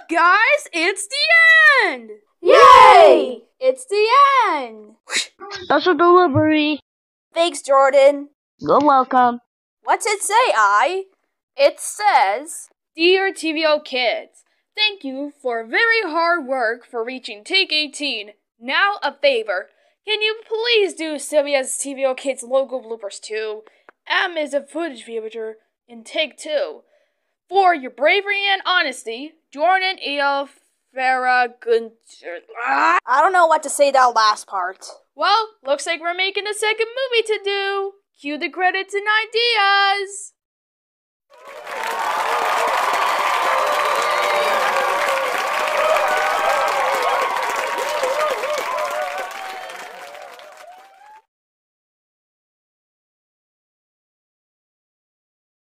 Guys, it's the end! Yay! It's the end! Special delivery. Thanks, Jordan. You're welcome. What's it say, It says, Dear TVO kids, thank you for very hard work for reaching take 18. Now a favor. Can you please do Sylvia's TVO Kids logo bloopers too? M is a footage viewer in take 2. For your bravery and honesty, Jordan E.L. Farah Gunter. I don't know what to say that last part. Well, looks like we're making a second movie to do. Cue the credits and ideas.